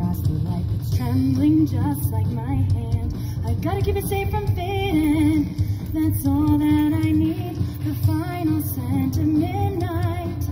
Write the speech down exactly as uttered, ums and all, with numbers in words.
past the light that's trembling just like my hand. I gotta keep it safe from fading. That's all that I need. The final scent of midnight.